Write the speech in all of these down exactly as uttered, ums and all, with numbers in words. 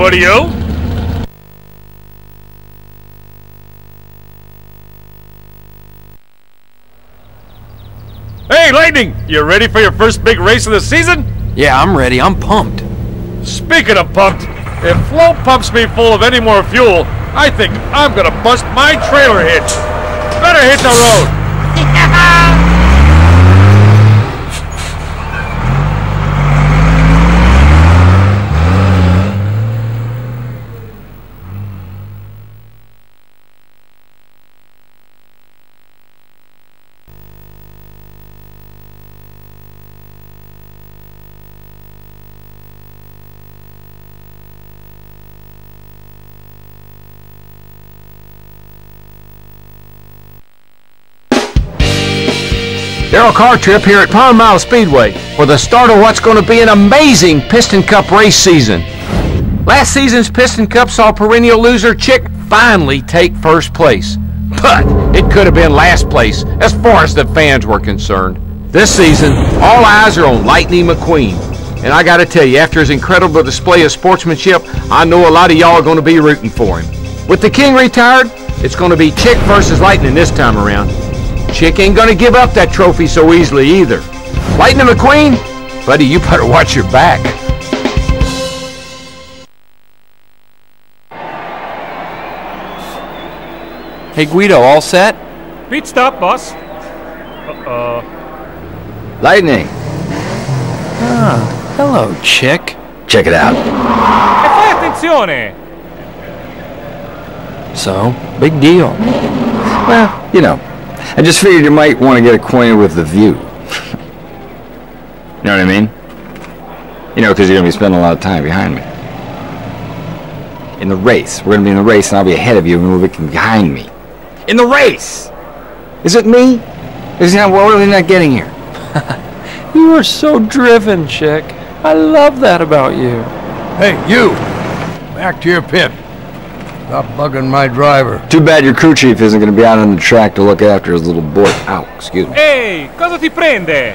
what are you? Hey, Lightning! You ready for your first big race of the season? Yeah, I'm ready. I'm pumped. Speaking of pumped, if Flo pumps me full of any more fuel, I think I'm gonna bust my trailer hitch. Better hit the road. Darrell Car Trip here at Pond Mile Speedway for the start of what's going to be an amazing Piston Cup race season. Last season's Piston Cup saw perennial loser Chick finally take first place, but it could have been last place as far as the fans were concerned. This season, all eyes are on Lightning McQueen, and I got to tell you, after his incredible display of sportsmanship, I know a lot of y'all are going to be rooting for him. With the King retired, it's going to be Chick versus Lightning this time around. Chick ain't gonna give up that trophy so easily either. Lightning McQueen, buddy, you better watch your back. Hey, Guido, all set? Pit stop, boss. Uh-oh. Lightning. Ah, hello, Chick. Check it out. E fai attenzione! So, big deal. Well, you know, I just figured you might want to get acquainted with the view. You know what I mean? You know, because you're going to be spending a lot of time behind me. In the race. We're going to be in the race, and I'll be ahead of you, and you'll be behind me. In the race! Is it me? Is that what are we not getting here? You are so driven, Chick. I love that about you. Hey, you! Back to your pit. Stop bugging my driver. Too bad your crew chief isn't going to be out on the track to look after his little boy. Ow, excuse me. Ehi, cosa ti prende?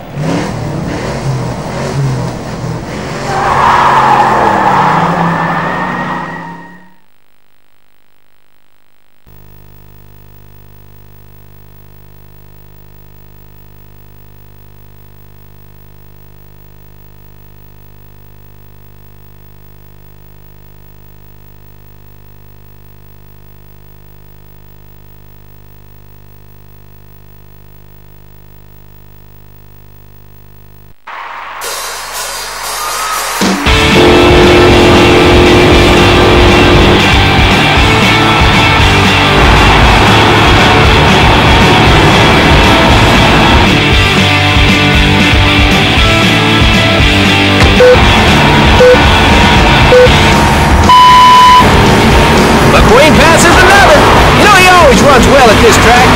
Runs well at this track.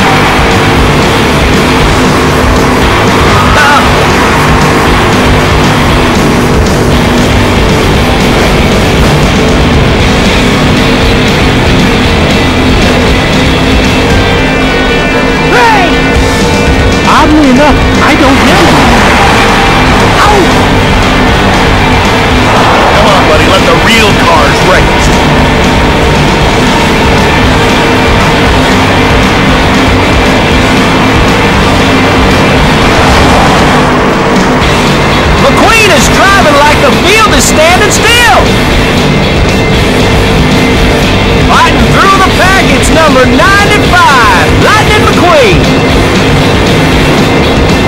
Uh-uh. Hey! Oddly enough, I don't know. Ow! Come on, buddy, let the real cars race. Is driving like the field is standing still. Fighting through the pack, it's number ninety-five, Lightning McQueen.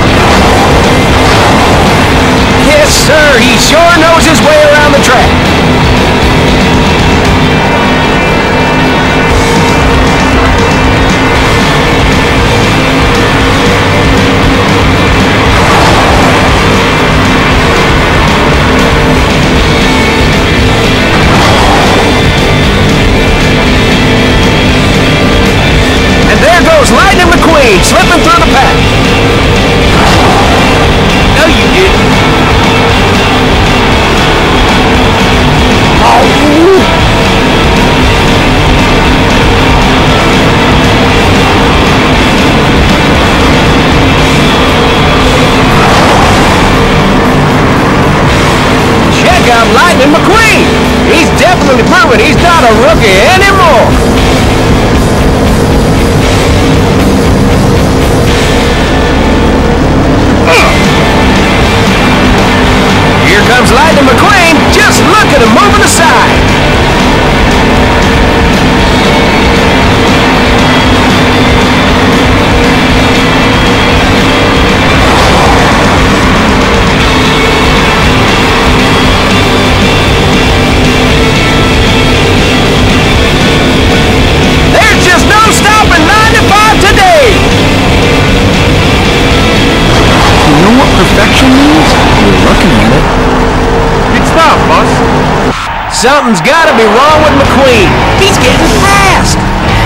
Something's gotta be wrong with McQueen. He's getting fast.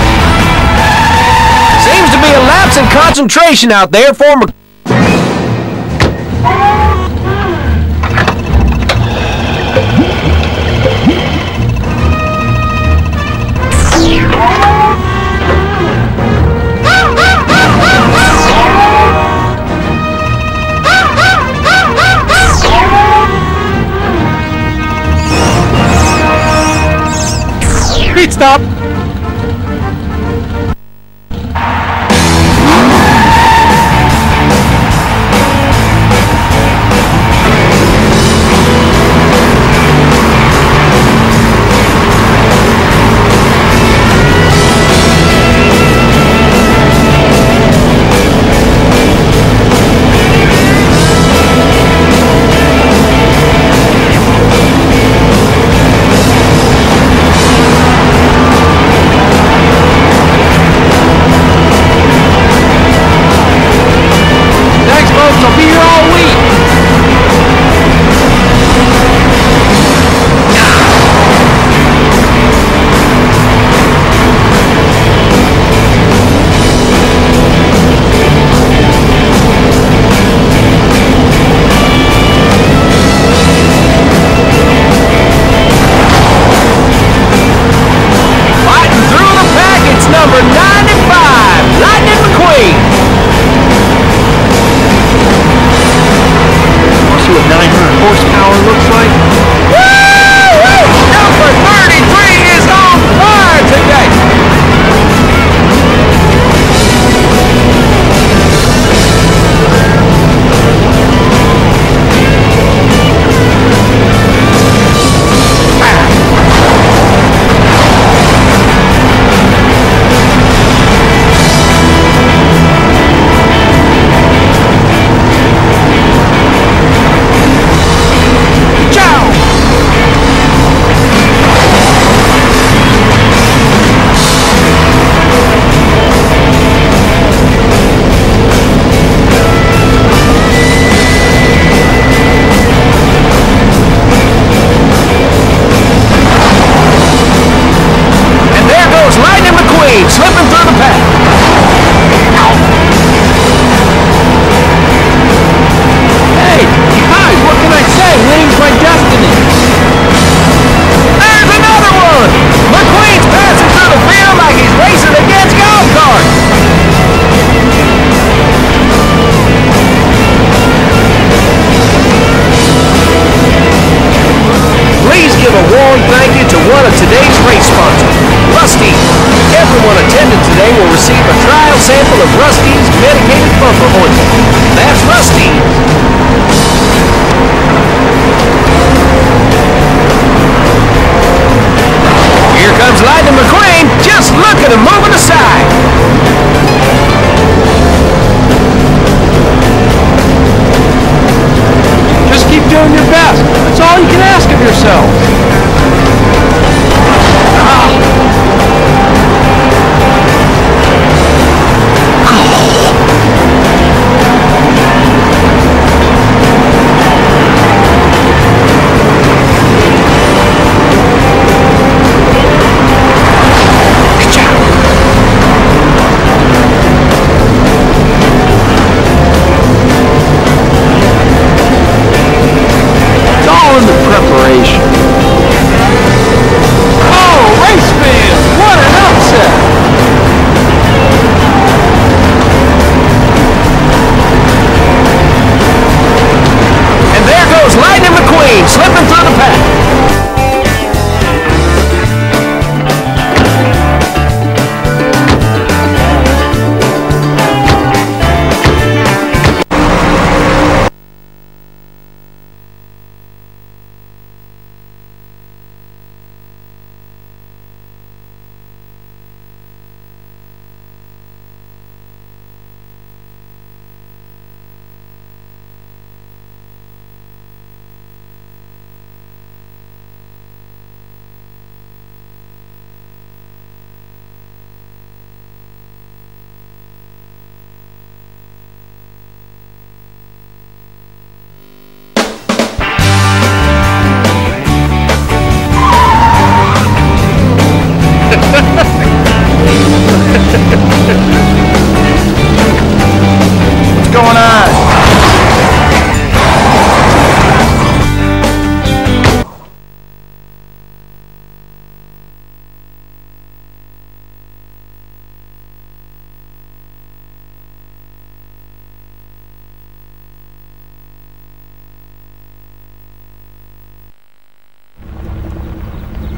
Seems to be a lapse in concentration out there for McQueen. Pit stop!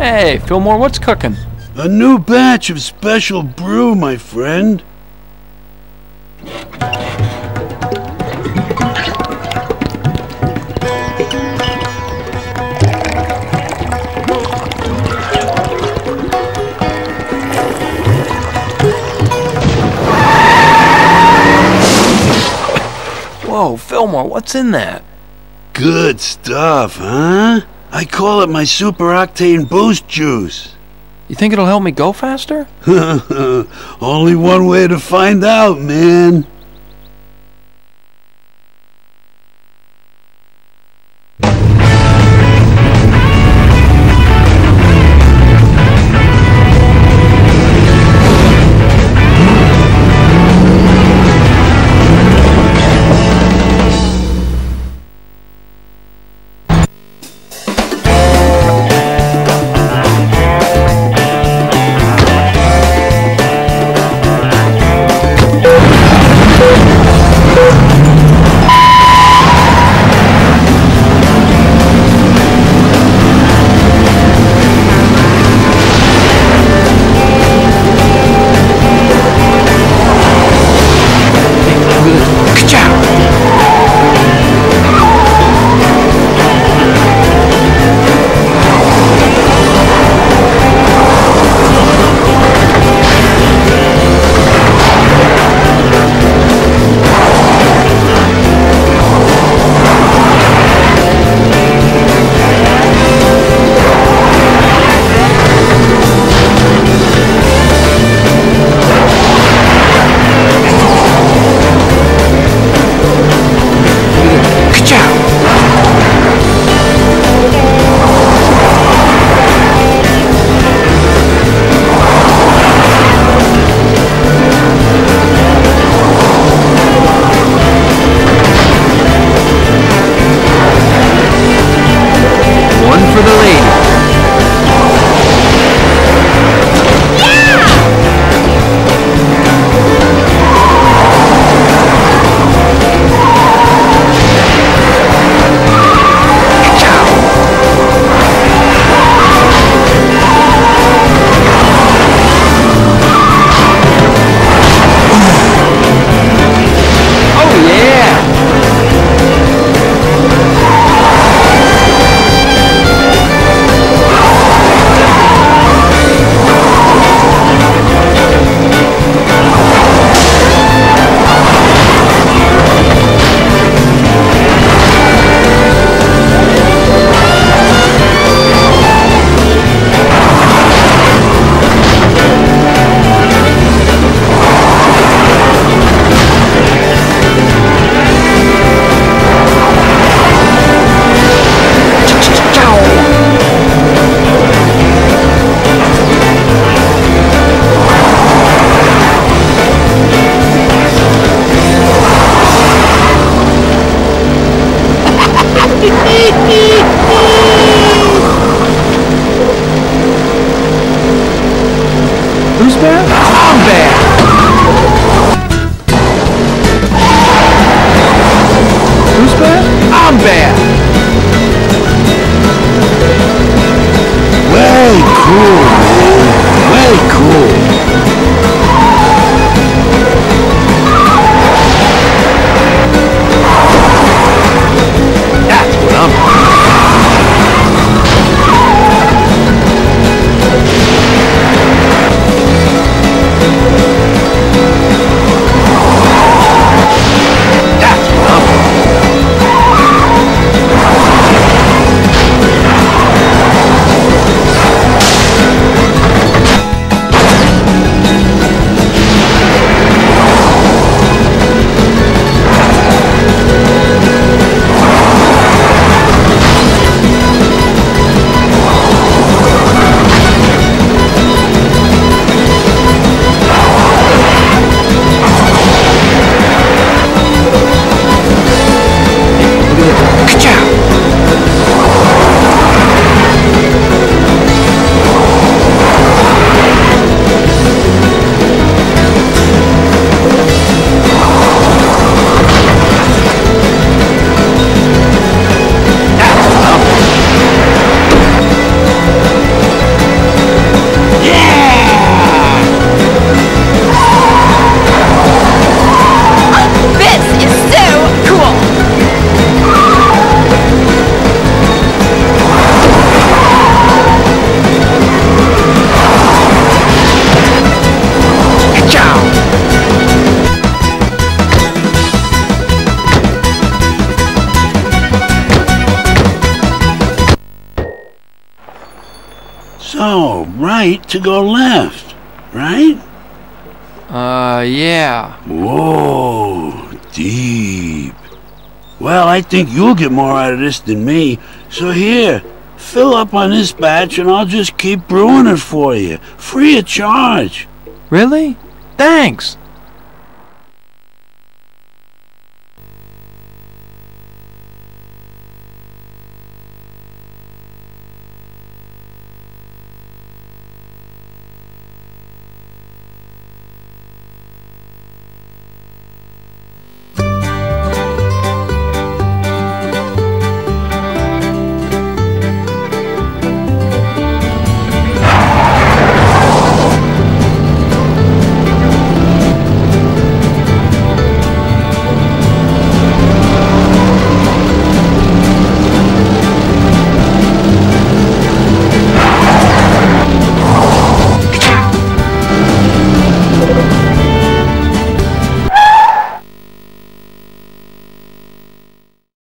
Hey, Fillmore, what's cooking? A new batch of special brew, my friend. Whoa, Fillmore, what's in that? Good stuff, huh? I call it my super octane boost juice. You think it'll help me go faster? Only one way to find out, man. Who's bad? I'm bad! Who's bad? I'm bad! Way cool, man. Way cool. That's what I'm... No, right to go left, right? Uh, yeah. Whoa, deep. Well, I think you'll get more out of this than me. So here, fill up on this batch and I'll just keep brewing it for you. Free of charge. Really? Thanks.